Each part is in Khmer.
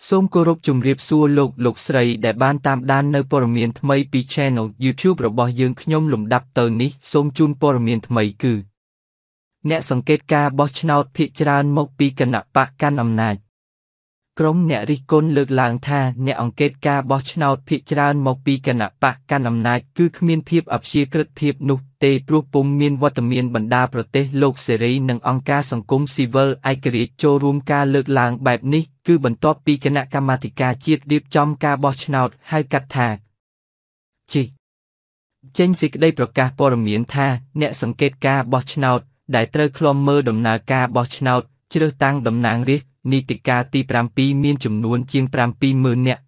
សូមគោរពជំរាបសួរលោកស្រីដែលបានតាមដាននៅព័ត៌មានថ្មីពី Channel YouTube របស់យើងខ្ញុំលំដាប់ទៅនេះសូមជូនព័ត៌មានថ្មីគឺអ្នកសង្កេតការបោះឆ្នោតភាគច្រើនមកពីគណៈបកកាន់អំណាចក្រុមអ្នករិះគន់លើកឡើងថាអ្នកអង្កេតការបោះឆ្នោតភាគច្រើនមកពីគណៈបកកាន់អំណាចគឺគ្មានភាពអព្យាក្រឹតភាពនោះទេព្រោះពុំមានវត្តមានបណ្ដាប្រទេសលោកសេរីនិងអង្គការសង្គមស៊ីវិលឯករាជ្យចូលរួមការលើកឡើងបែបនេះគឺបន្ទាប់ពីគណៈកម្មាធិការជាតិរៀបចំការបោះឆ្នោតហៅកាត់ថាចេញសេចក្តីប្រកាសព័ត៌មានថាអ្នកសង្កេតការបោះឆ្នោតដែលត្រូវឃ្លាំមើលដំណើរការបោះឆ្នោតជ្រើសតាំងតំណាងរាស្ត្រនីតិកាលទី7មានចំនួនជាង 70,000 នាក់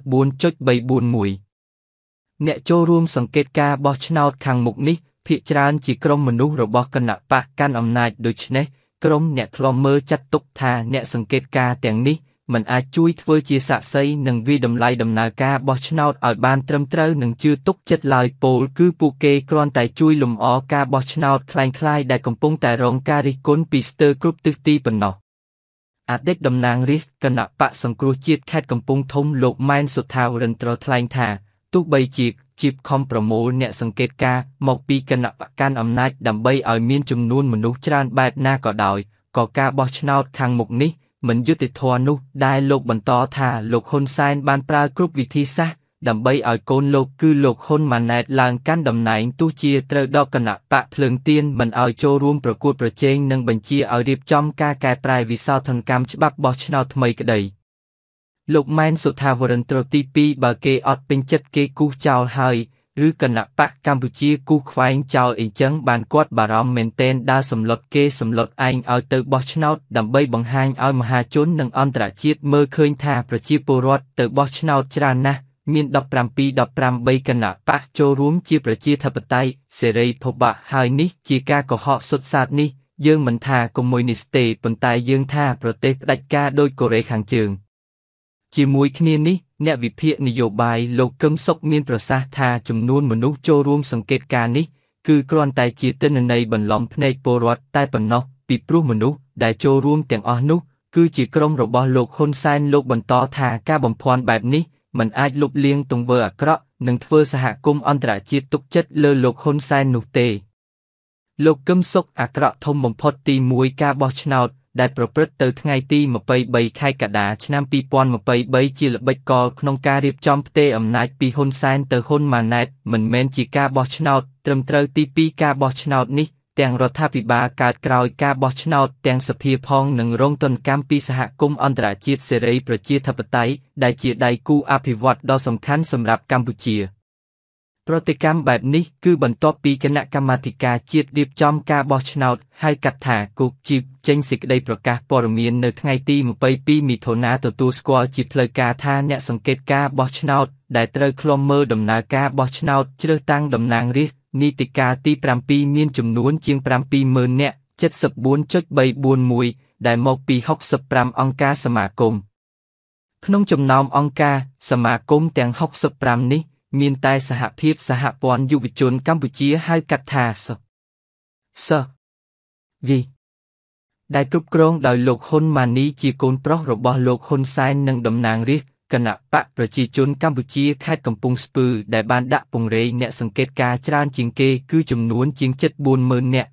74.341 អ្នកចូលរួមសង្កេតការបោះឆ្នោតខាងមុខនេះភាគច្រើនជាក្រុមមនុស្សរបស់គណៈបកកាន់អំណាចដូច្នេះក្រុមអ្នកឃ្លាំមើលចាត់ទុកថាអ្នកសង្កេតការទាំងនេះមិនអាចជួយធ្វើជាសាក្សីនិងវិតម្លៃដំណើរការបោះឆ្នោតឲ្យបានត្រឹមត្រូវនិងជឿទុកចិត្តឡើយពោលគឺពួកគេគ្រាន់តែជួយលម្អការបោះឆ្នោតคล้ายៗដែលកំពុងតែរងការរិះគន់ពីស្ទើរគ្រប់ទិសទីប៉ុណ្ណោះអតីតតំណាងរាស្ត្រគណៈបកសង្គ្រោះជាតិខេត្តកំពង់ធំលោកម៉ែនសុថាវរិន្ទ្រថ្លែងថាទោះបីជាខំប្រមូលអ្នកសង្កេតការមកពីគណៈបកកាន់អំណាចដើម្បីឲ្យមានចំនួនមនុស្សច្រើនបែបណាក៏ដោយក៏ការបោះឆ្នោតខាងមុខនេះមិនយុត្តិធម៌នោះដែលលោកបន្តថាលោកហ៊ុនសែនបានប្រើគ្រប់វិធីសាស្ត្រដើម្បីឲ្យកូនលោកគឺលោកហ៊ុនម៉ាណែតឡើងកាន់តំណែងទោះជាត្រូវដកគណៈបកភ្លើងទៀនមិនឲ្យចូលរួមប្រកួតប្រជែងនិងបញ្ជាឲ្យរៀបចំការកែប្រែវិសោធនកម្មច្បាប់បោះឆ្នោតថ្មីក្តីលោកម៉ែនសុថាវរិន្ទ្រទី2បើគេអត់ពេញចិត្តគេគូសចោលហើយឬគណៈបកកម្ពុជាគូសខ្វែងចោលអីចឹងបានគាត់បារម្ភមែនទែនដើរសម្លុតគេសម្លុតឯងឲ្យទៅបោះឆ្នោតដើម្បីបង្ហាញឲ្យមហាជននិងអន្តរជាតិមើលឃើញថាប្រជាពលរដ្ឋទៅបោះឆ្នោតច្រើនណាស់មាន17-18គណៈបកចូលរួមជាប្រជាធិបតេយ្យសេរីភពហើយនេះជាការកុហកសុទ្ធសាធនេះយើងមិនថាកុម្មុយនីស្តទេប៉ុន្តែយើងថាប្រទេសផ្ដាច់ការដោយកូរ៉េខាងជើងជាមួយគ្នានេះអ្នកវិភាគនយោបាយលោកកឹមសុខមានប្រសាសន៍ថាចំនួនមនុស្សចូលរួមសង្កេតការណ៍នេះគឺគ្រាន់តែជាទិន្នន័យបន្លំភ្នែកពលរដ្ឋតែប៉ុណ្ណោះពីព្រោះមនុស្សដែលចូលរួមទាំងអស់នោះគឺជាក្រុមរបស់លោកហ៊ុនសែនលោកបន្តថាការបំភាន់បែបនេះមិនអាចលុបលាងទង្វើអាក្រក់និងធ្វើសហគមន៍អន្តរជាតិទុកចិត្តលើលោកហ៊ុនសែននោះទេលោកកឹមសុខអាក្រក់ធំបំផុតទី1ការបោះឆ្នោតដែលប្រព្រឹត្តទៅថ្ងៃទី23ខែកក្កដាឆ្នាំ2023ជាល្បិចកលក្នុងការរៀបចំផ្ទេរអំណាចពីហ៊ុនសែនទៅហ៊ុនម៉ាណែតមិនមែនជាការបោះឆ្នោតត្រឹមត្រូវទី2ការបោះឆ្នោតនេះទាំងរដ្ឋាភិបាលកើតក្រោយការបោះឆ្នោតទាំងសភាផងនិងរងទណ្ឌកម្មពីសហគមន៍អន្តរជាតិសេរីប្រជាធិបតេយ្យដែលជាដៃគូអភិវឌ្ឍន៍ដ៏សំខាន់សម្រាប់កម្ពុជាប្រតិកម្មបែបនេះគឺបន្ទាប់ពីគណៈកម្មាធិការជាតិរៀបចំការបោះឆ្នោតហៅកាត់ថាគូកជីបចេញសេចក្តីប្រកាសព័ត៌មាននៅថ្ងៃទី22មិថុនាទទួលស្គាល់ជាផ្លូវការថាអ្នកសង្កេតការបោះឆ្នោតដែលត្រូវឃ្លាំមើលដំណើរការបោះឆ្នោតជ្រើសតាំងតំណាងរាស្ត្រនីតិកាលទី7មានចំនួនជាង 70,000 នាក់ 74.341 ដែលមកពី65អង្គការសមាគមក្នុងចំណោមអង្គការសមាគមទាំង65នេះមានតែសហភាពសហព័ន្ធយុវជនកម្ពុជាហៅកាត់ថាសវីដែលគ្រប់គ្រងដោយលោកហ៊ុនម៉ាណីជាកូនប្រុសរបស់លោកហ៊ុនសែននិងតំណាងរាស្ត្រគណៈបកប្រជាជនកម្ពុជាខេត្តកំពង់ស្ពឺដែលបានដាក់ពង្រាយអ្នកសង្កេតការច្រើនជាងគេគឺចំនួនជាង 40,000 នាក់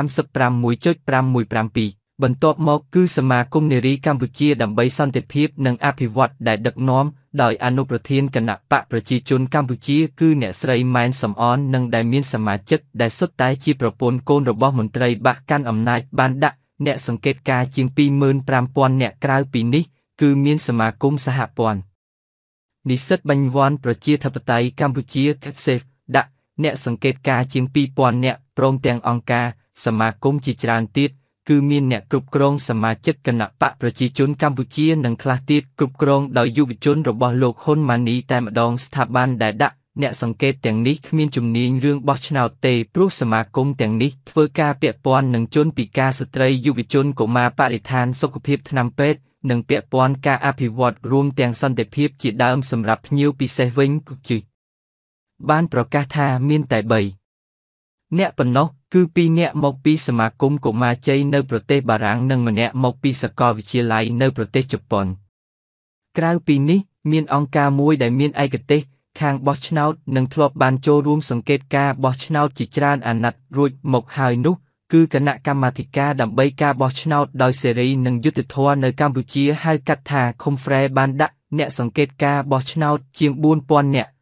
35.517 បន្ទាប់មកគឺសមាគមនារីកម្ពុជាដើម្បីសន្តិភាពនិងអភិវឌ្ឍន៍ដែលដឹកនាំដោយអនុប្រធានគណៈបកប្រជាជនកម្ពុជាគឺអ្នកស្រីម៉ែនសំអននិងដែលមានសមាជិកដែលសុទ្ធតែជាប្រពន្ធកូនរបស់មន្ត្រីបកកាន់អំណាចបានដាក់អ្នកសង្កេតការជាង 25,000 នាក់ក្រៅពីនេះគឺមានសមាគមសហព័ន្ធនិស្សិតបញ្ញវន្តប្រជាធិបតេយ្យកម្ពុជាKSEFដាក់អ្នកសង្កេតការជាង 2,000 នាក់ព្រមទាំងអង្គការសមាគមជាច្រើនទៀតគឺមានអ្នកគ្រប់គ្រងសមាជិកគណៈបកប្រជាជនកម្ពុជានិងខ្លះទៀតគ្រប់គ្រងដោយយុវជនរបស់លោកហ៊ុនម៉ាណីតែម្ដងស្ថាប័នដែលដាក់អ្នកសង្កេតទាំងនេះគ្មានជំនាញរឿងបោះឆ្នោតទេព្រោះសមាគមទាំងនេះធ្វើការពាក់ព័ន្ធនឹងជនពិការស្ត្រីយុវជនកុមារបរិស្ថានសុខភាពថ្នាំពេទ្យនិងពាក់ព័ន្ធការអភិវឌ្ឍរួមទាំងសន្តិភាពជាដើមសម្រាប់ភ្ញៀវពិសេសវិញគឺបានប្រកាសថាមានតែ3អ្នកប៉ុណ្ណោះគឺ2នាក់មកពីសមាគមកុមារជ័យនៅប្រទេសបារាំងនិងម្នាក់មកពីសាកលវិទ្យាល័យនៅប្រទេសជប៉ុនក្រៅពីនេះមានអង្គការមួយដែលមានឯកទេសខាងបោះឆ្នោតនិងធ្លាប់បានចូលរួមសង្កេតការបោះឆ្នោតជាច្រើនអាណត្តិរួចមកហើយនោះគឺគណៈកម្មាធិការដើម្បីការបោះឆ្នោតដោយសេរីនិងយុត្តិធម៌នៅកម្ពុជាហៅកាត់ថា Confrere បានដាក់អ្នកសង្កេតការបោះឆ្នោតជាង 4,000 នាក់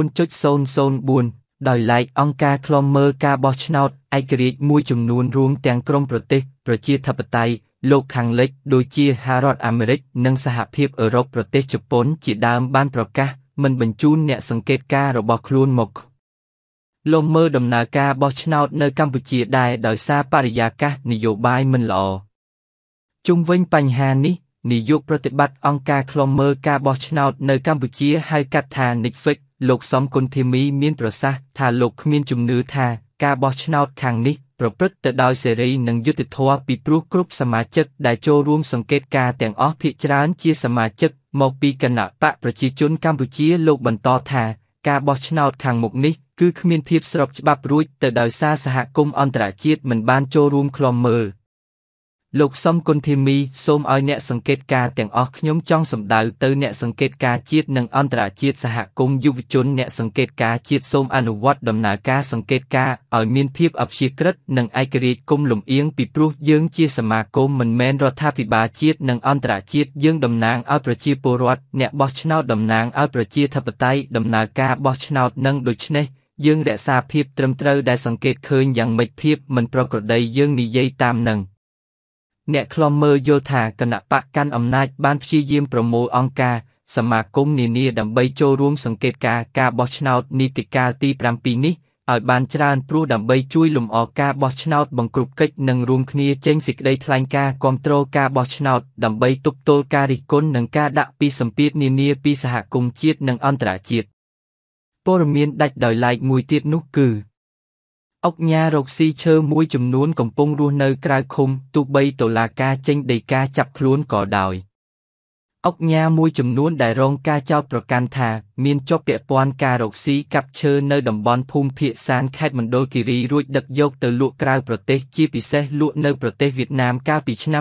4.004 ដោយឡែកអង្គការឃ្លាំមើលការបោះឆ្នោតឯករាជ្យមួយចំនួនរួមទាំងក្រុមប្រទេសប្រជាធិបតេយ្យលោកខាងលិចដូចជាសហរដ្ឋអាមេរិកនិងសហភាពអឺរ៉ុបប្រទេសជប៉ុនជាដើមបានប្រកាសមិនបញ្ជូនអ្នកសង្កេតការរបស់ខ្លួនមកលំមើលដំណើរការបោះឆ្នោតនៅកម្ពុជាដែរដោយសារបរិយាកាសនយោបាយមិនល្អជុំវិញបញ្ហានេះនាយកប្រតិបត្តិអង្គការឃ្លាំមើលការបោះឆ្នោតនៅកម្ពុជាហៅកាត់ថា NICFIC លោកសំគុណធីមីមានប្រសាសន៍ថាលោកគ្មានជំនឿថាការបោះឆ្នោតខាងនេះប្រព្រឹត្តទៅដោយសេរីនិងយុត្តិធម៌ពីព្រោះគ្រប់សមាជិកដែលចូលរួមសង្កេតការណ៍ទាំងអស់ភាគច្រើនជាសមាជិកមកពីគណបក្សប្រជាជនកម្ពុជាលោកបន្តថាការបោះឆ្នោតខាងមុខនេះគឺគ្មានភាពស្របច្បាប់រួចទៅដោយសារសហគមន៍អន្តរជាតិមិនបានចូលរួមឃ្លាំមើលលោកសំគុណធីមីសូមឲ្យអ្នកសង្កេតការណ៍ទាំងអស់ខ្ញុំចង់សម្ដៅទៅអ្នកសង្កេតការណ៍ជាតិនិងអន្តរជាតិសហគមន៍យុវជនអ្នកសង្កេតការណ៍ជាតិសូមអនុវត្តដំណើរការសង្កេតការណ៍ឲ្យមានភាពអព្យាក្រឹតនិងឯករាជ្យកុំលំអៀងពីព្រោះយើងជាសមាគមមិនមែនរដ្ឋាភិបាលជាតិនិងអន្តរជាតិយើងតំណាងឲ្យប្រជាពលរដ្ឋអ្នកបោះឆ្នោតតំណាងឲ្យប្រជាធិបតេយ្យដំណើរការបោះឆ្នោតនឹងដូច្នេះយើងរក្សាភាពត្រឹមត្រូវដែលសង្កេតឃើញយ៉ាងម៉េចភាពមិនប្រក្រតីយើងនិយាយតាមនឹងអ្នកឃ្លាំមើលយល់ថាគណៈបកកាន់អំណាចបានព្យាយាមប្រមូលអង្គការសមាគមនានាដើម្បីចូលរួមសង្កេតការណ៍ការបោះឆ្នោតនីតិកាលទី7នេះឲ្យបានច្រើនព្រោះដើម្បីជួយលម្អការបោះឆ្នោតបង្ក្រប់កិច្ចនិងរួមគ្នាចេញសេចក្តីថ្លែងការណ៍គាំទ្រការបោះឆ្នោតដើម្បីទប់ទល់ការរិះគន់និងការដាក់ពីសម្ពាធនានាពីសហគមន៍ជាតិនិងអន្តរជាតិព័ត៌មានដាច់ដោយឡែកមួយទៀតនោះគឺឧកញ៉ារកស៊ីឈើមួយចំនួនកំពុងរស់នៅក្រៅឃុំទោះបីតុលាការចេញដីកាចាប់ខ្លួនក៏ដោយឧកញ៉ាមួយចំនួនដែលរងការចោទប្រកាន់ថាមានជាប់ពាក់ព័ន្ធការរកស៊ីកាប់ឈើនៅតំបន់ភូមិភាគសានខេត្តមណ្ឌលគិរីរួចដឹកយកទៅលក់ក្រៅប្រទេសជាពិសេសលក់នៅប្រទេសវៀតណាមកាលពីឆ្នាំ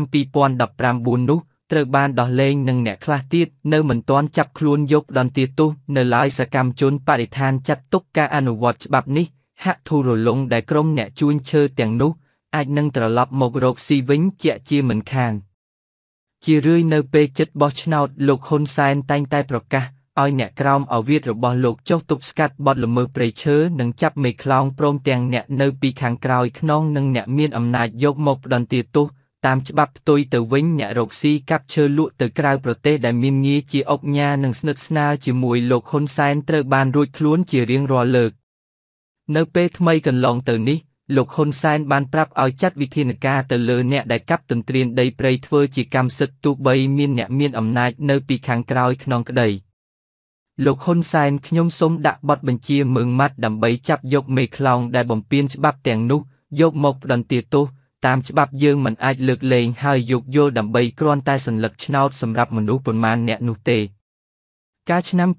2019នោះត្រូវបានដោះលែងនិងអ្នកខ្លះទៀតនៅមិនទាន់ចាប់ខ្លួនយកផ្ដន្ទាទោសនៅឡើយសកម្មជនបរិស្ថានចាត់ទុកការអនុវត្តច្បាប់នេះហាក់ធូររលុងដែលក្រុមអ្នកជួញឈើទាំងនោះអាចនឹងត្រឡប់មករកស៊ីវិញជាក់ជាមិនខានជារឿយនៅពេលជិតបោះឆ្នោតលោកហ៊ុនសែនតែងតែប្រកាសឲ្យអ្នកក្រោមអាវុធរបស់លោកចុះទប់ស្កាត់បទល្មើសព្រៃឈើនិងចាប់មេខ្លោងព្រមទាំងអ្នកនៅពីខាងក្រោយខ្នងនិងអ្នកមានអំណាចយកមកផ្ដន្ទាទោសតាមច្បាប់ផ្ទុយទៅវិញអ្នករកស៊ីកាប់ឈើលក់ទៅក្រៅប្រទេសដែលមានងារជាឧកញ៉ានិងស្និទ្ធស្នាលជាមួយលោកហ៊ុនសែនត្រូវបានរួចខ្លួនជារៀងរាល់លើកនៅពេលថ្មីកន្លងទៅនេះលោកហ៊ុនសែនបានប្រាប់ឲ្យចាត់វិធានការទៅលើអ្នកដែលកាប់ទន្ទ្រានដីព្រៃធ្វើជាកម្មសិទ្ធិទោះបីមានអ្នកមានអំណាចនៅពីខាងក្រោយខ្នងក្តីលោកហ៊ុនសែនខ្ញុំសូមដាក់បទបញ្ជាម៉ឺងម៉ាត់ដើម្បីចាប់យកមេខ្លោងដែលបំពានច្បាប់ទាំងនោះយកមកផ្ដន្ទាទោសតាមច្បាប់យើងមិនអាចលើកលែងហើយយោគយល់ដើម្បីគ្រាន់តែសัญลักษณ์ឆ្នោតសម្រាប់មនុស្សប៉ុន្មានអ្នកនោះទេកាលឆ្នាំ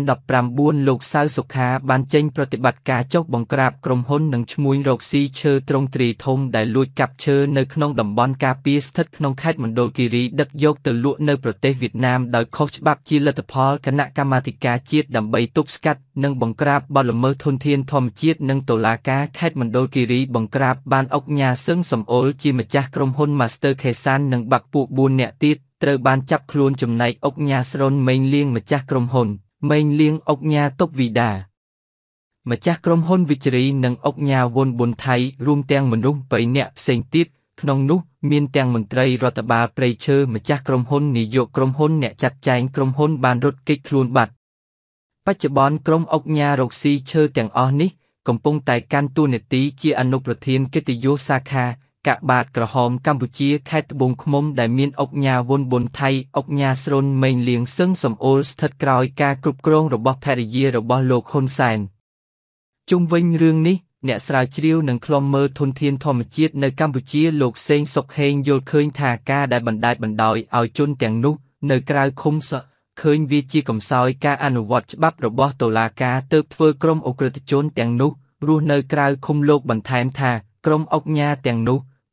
2019លោកសៅសុខាបានចេញប្រតិបត្តិការចុះបង្ក្រាបក្រុមហ៊ុននិងឈ្មួញរកស៊ីឈើទ្រង់ទ្រាយធំដែលលួចកាប់ឈើនៅក្នុងតំបន់ការពារស្ថិតក្នុងខេត្តមណ្ឌលគិរីដឹកយកទៅលក់នៅប្រទេសវៀតណាមដោយខុសច្បាប់ជាលទ្ធផលគណៈកម្មាធិការជាតិដើម្បីទប់ស្កាត់និងបង្ក្រាបបទល្មើសធនធានធម្មជាតិនិងតុលាការខេត្តមណ្ឌលគិរីបង្ក្រាបបានឧកញ៉ាសឹងសំអូលជាម្ចាស់ក្រុមហ៊ុន Master Khasan និងបាក់ពួក4នាក់ទៀតត្រូវបានចាប់ខ្លួនចំណែកឧកញ៉ាស្រុនមេងលៀងម្ចាស់ក្រុមហ៊ុនមេងលៀងឧកញ៉ាតុបវីដាម្ចាស់ក្រុមហ៊ុនវិជ្រីនិងឧកញ៉ាវុនប៊ុនថៃរួមទាំងមនុស្ស3នាក់ផ្សេងទៀតក្នុងនោះមានទាំងមន្ត្រីរដ្ឋបាលព្រៃឈើម្ចាស់ក្រុមហ៊ុននាយកក្រុមហ៊ុនអ្នកចាត់ចែងក្រុមហ៊ុនបានរត់គេចខ្លួនបាត់បច្ចុប្បន្នក្រុមឧកញ៉ារកស៊ីឈើទាំងអស់នេះកំពុងតែកាន់តួនាទីជាអនុប្រធានកិត្តិយសសាខាកាកបាទក្រហមកម្ពុជាខេត្តត្បូងឃ្មុំដែលមានឧកញ៉ាវុនប៊ុនថៃឧកញ៉ាស្រុនមេងលៀងសឹងសំអូលស្ថិតក្រោយការគ្រប់គ្រងរបស់ភរិយារបស់លោកហ៊ុនសែនជុំវិញរឿងនេះអ្នកស្រាវជ្រាវនិងឃ្លាំមើលធនធានធម្មជាតិនៅកម្ពុជាលោកសេងសុកហេងយល់ឃើញថាការដែលបណ្ដាច់បណ្ដោយឲ្យជនទាំងនោះនៅក្រៅឃុំឃើញវាជាកំសោយការអនុវត្តច្បាប់របស់តុលាការទើបធ្វើក្រុមអ ுக ្រិតជនទាំងនោះរស់នៅក្រៅឃុំលោកបន្ថែមថាក្រុមឧកញ៉ាទាំងនោះ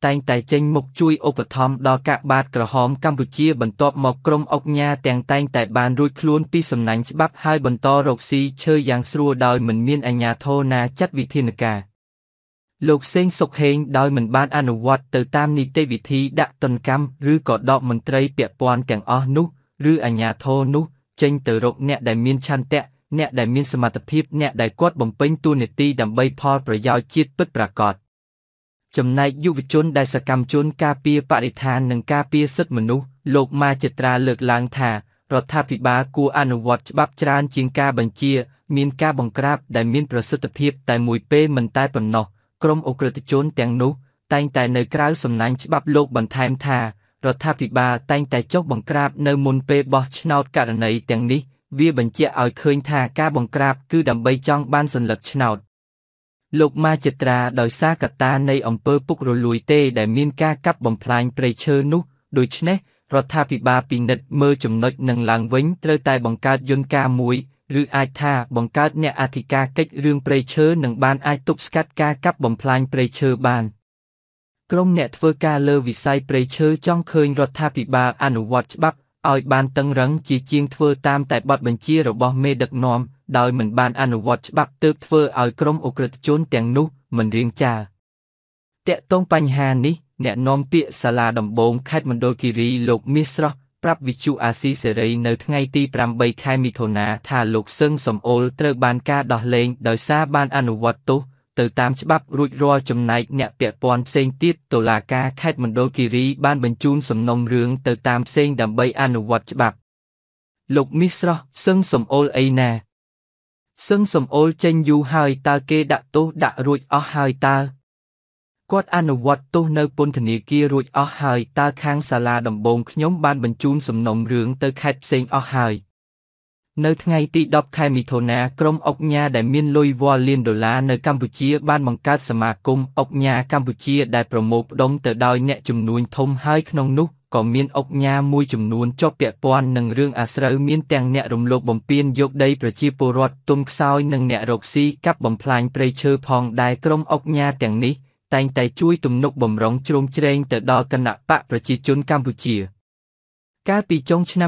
តែងតែចេញមុខជួយឧបត្ថម្ភដល់កាកបាទក្រហមកម្ពុជាបន្ទាប់មកក្រុមអុកញ៉ាទាំងតែងតែបានរួចខ្លួនពីសំណាញ់ច្បាប់ហើយបន្តរកស៊ីឈើយ៉ាងស្រួលដោយមិនមានអាជ្ញាធរណាចាត់វិធានការលោកសេងសុកហេងដោយមិនបានអនុវត្តទៅតាមនីតិវិធីដាក់ទណ្ឌកម្មឬក៏ដកមន្ត្រីពាក់ព័ន្ធទាំងអស់នោះឬអាជ្ញាធរនោះចេញទៅរកអ្នកដែលមានឆន្ទៈអ្នកដែលមានសមត្ថភាពអ្នកដែលគាត់បំពេញតួនាទីដើម្បីផលប្រយោជន៍ជាតិពិតប្រាកដចំណែកយុវជនដែលសកម្មជនការពារបរិស្ថាននិងការពារសិទ្ធិមនុស្សលោកម៉ាចិត្រាលើកឡើងថារដ្ឋាភិបាលគួរអនុវត្តច្បាប់ច្រើនជាងការបញ្ជាមានការបង្ក្រាបដែលមានប្រសិទ្ធភាពតែមួយពេលមិនតែប៉ុណ្ណោះក្រុមអ ுக ្រិតជនទាំងនោះតែងតែនៅក្រៅសំណាញ់ច្បាប់លោកបន្ថែមថារដ្ឋាភិបាលតែងតែចុះបង្ក្រាបនៅមុនពេលបោះឆ្នោតករណីទាំងនេះវាបញ្ជាក់ឲ្យឃើញថាការបង្ក្រាបគឺដើម្បីចង់បានសន្លឹកឆ្នោតលោកម៉ាចិត្រាដោយសារកត្តានៃអំពើពុករលួយទេដែលមានការកាប់បំផ្លាញព្រៃឈើនោះដូច្នេះរដ្ឋាភិបាលពិនិត្យមើលចំណុចនឹងឡើងវិញត្រូវតែបង្កើតយន្តការមួយឬអាចថាបង្កើតអ្នកអធិការកិច្ចរឿងព្រៃឈើនឹងបានអាចទប់ស្កាត់ការកាប់បំផ្លាញព្រៃឈើបានក្រុមអ្នកធ្វើការលើវិស័យព្រៃឈើចង់ឃើញរដ្ឋាភិបាលអនុវត្តច្បាប់ឲ្យបានតឹងរ៉ឹងជាងធ្វើតាមតែបទបញ្ជារបស់មេដឹកនាំដោយមិនបានអនុវត្តច្បាប់ទើបធ្វើឲ្យក្រុមអ ுக ្រិតជនទាំងនោះមិនរៀងចាតាក់ទងបញ្ហានេះអ្នកនាំពាក្យសាលាដំបងខេត្តមណ្ឌលគិរីលោកមាសស្រស់ប្រាប់វិទ្យុអាស៊ីសេរីនៅថ្ងៃទី8ខែមិថុនាថាលោកសឹងសំអូលត្រូវបានការដោះលែងដោយសារបានអនុវត្តទោសទៅតាមច្បាប់រួចរាល់ចំណែកអ្នកពាក់ព័ន្ធផ្សេងទៀតតុលាការខេត្តមណ្ឌលគិរីបានបញ្ជូនសំណុំរឿងទៅតាមផ្សេងដើម្បីអនុវត្តច្បាប់លោកមាសស្រស់សឹងសំអូលអីណាសឹងសំអូលចេញយូរហើយតើគេដាក់ទោសដាក់រួចអស់ហើយតើគាត់អនុវត្តទោសនៅពន្ធនាគាររួចអស់ហើយតើខាងសាលាដំបងខ្ញុំបានបញ្ជូនសំណុំរឿងទៅខេត្តផ្សេងអស់ហើយនៅថ្ងៃទី10ខែមិថុនាក្រុមអុកញ៉ាដែលមានលុយវ៉ាលានដុល្លារនៅកម្ពុជាបានបង្កើតសមាគមអុកញ៉ាកម្ពុជាដែលប្រមូលផ្ដុំទៅដោយអ្នកជំនួញធំហើយក្នុងនោះក៏មានអុកញ៉ាមួយចំនួនជាប់ពាក់ព័ន្ធនឹងរឿងអាស្រូវមានទាំងអ្នករំលោភបំពានយកដីប្រជាពលរដ្ឋទុនខ្សោយនិងអ្នករកស៊ីកាប់បំផ្លាញព្រៃឈើផងដែរក្រុមអុកញ៉ាទាំងនេះតែងតែជួយទំនុកបម្រុងជ្រោមជ្រែងទៅដល់គណបក្សប្រជាជនកម្ពុជាកាលពីចុងឆ្នាំ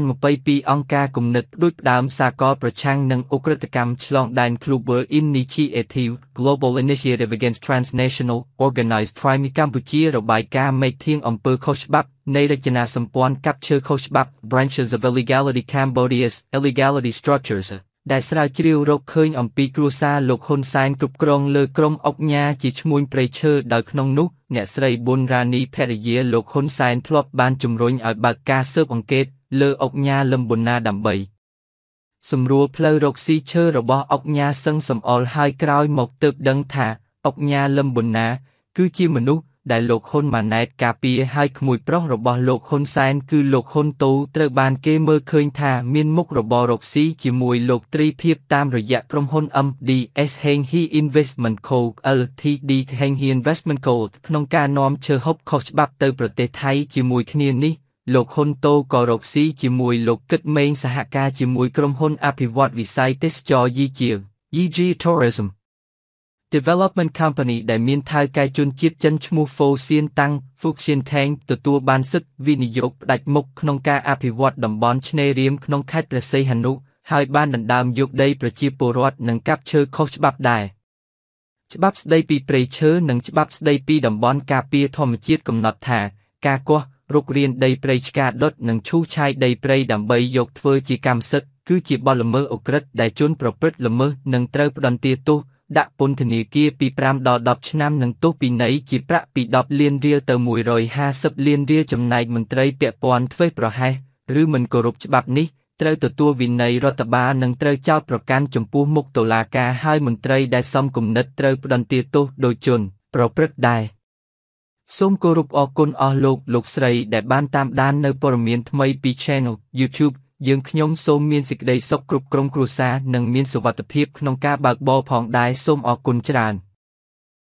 2022អង្គការគំនិតផ្ដួចផ្ដើមសាកលប្រឆាំងនឹងឧក្រិដ្ឋកម្មឆ្លងដែន Global Initiative Global Initiative Against Transnational Organized Crime កម្ពុជារបាយការណ៍មេធាងអំពើខុសច្បាប់នៃរចនាសម្ព័ន្ធកាប់ឈើខុសច្បាប់ Branches of Illegality Cambodia's Illegality Structures ដែលស្រាវជ្រាវរកឃើញអំពីគ្រួសារលោកហ៊ុនសែនគ្រប់គ្រងលើក្រុមអុកញ៉ាជាឈ្មួញព្រៃឈើដោយក្នុងនោះអ្នកស្រីប៊ុនរ៉ានីភរិយាលោកហ៊ុនសែនធ្លាប់បានជំរុញឲ្យបើកការស៊ើបអង្កេតលើអុកញ៉ាលឹមប៊ុនណាដើម្បីសម្រួលផ្លូវរកស៊ីឈើរបស់អុកញ៉ាសឹងសំអល់ហើយក្រោយមកទើបដឹងថាអុកញ៉ាលឹមប៊ុនណាគឺជាមនុស្សដែលលោកហ៊ុនម៉ាណែតការពារឲ្យក្មួយប្រុសរបស់លោកហ៊ុនសែនគឺលោកហ៊ុនតូត្រូវបានគេមើលឃើញថាមានមុខរបររកស៊ីជាមួយលោកត្រីភិបតាមរយៈក្រុមហ៊ុន MDS Heng He Investment Co Ltd Heng He Investment Co ក្នុងការនាំឈើហូបខុសច្បាប់ទៅប្រទេសថៃជាមួយគ្នានេះលោកហ៊ុនតូក៏រកស៊ីជាមួយលោកគិតមេងសហការជាមួយក្រុមហ៊ុនអភិវឌ្ឍវិស័យទេសចរណ៍YG Tourism Development Company ដែលមានថៅកែជនជាតិចិនឈ្មោះ Fo Sien Tang Phuc Sien Theng ទទួលបានសិទ្ធិវិនិយោគផ្ដាច់មុខក្នុងការអភិវឌ្ឍតំបន់ឆ្នេររៀមក្នុងខេត្តព្រះសីហនុហើយបានដណ្ដើមយកដីប្រជាពលរដ្ឋនិងកាប់ឈើខុសច្បាប់ដែរច្បាប់ស្ដីពីព្រៃឈើនិងច្បាប់ស្ដីពីតំបន់ការពារធម្មជាតិកំណត់ថាការគាស់រុករានដីព្រៃឆ្កាដុតនិងឈូសឆាយដីព្រៃដើម្បីយកធ្វើជាកម្មសិទ្ធិគឺជាបទល្មើសឧក្រិដ្ឋដែលជនប្រព្រឹត្តល្មើសនឹងត្រូវផ្តន្ទាទោសដាក់ពន្ធនាគារពី5ដល់10ឆ្នាំនិងទោសពិន័យជាប្រាក់ពី10លានរៀលទៅ150លានរៀលចំណែកមន្ត្រីពាក់ព័ន្ធធ្វេសប្រហែសឬមិនគោរពច្បាប់នេះត្រូវទទួលវិន័យរដ្ឋបាលនិងត្រូវចោទប្រកាន់ចំពោះមុខតុលាការហើយមន្ត្រីដែលសមគំនិតត្រូវផ្តន្ទាទោសដោយជនប្រព្រឹត្តដែរសូមគោរពអរគុណអស់លោកស្រីដែលបានតាមដាននៅព័ត៌មានថ្មីពី Channel YouTube យើងខ្ញុំសូមមានសេចក្តីសុខគ្រប់ក្រុមគ្រួសារនិងមានសុវត្ថិភាពក្នុងការបើកបរផងដែរសូមអរគុណច្រើន